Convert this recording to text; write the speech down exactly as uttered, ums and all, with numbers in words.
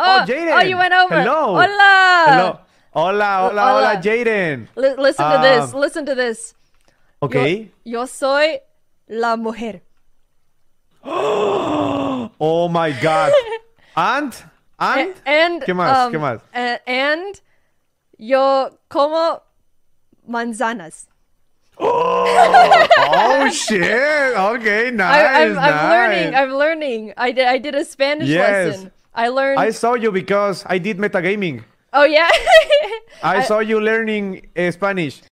Oh, Jaden. Oh, you went over. Hello. Hola. Hello. Hola, hola, Hola. hola, Jaden. L listen Um, to this. Listen to this. Okay. Yo, yo soy la mujer. Oh my God. And, and, and ¿qué más? um, ¿Qué más? a- and yo como manzanas. Oh shit. Okay, nice. I, I'm, nice. I'm learning. I'm learning. I did. I did a Spanish Yes. lesson. I learned. I saw you because I did metagaming. Oh yeah. I, I saw you learning uh, Spanish.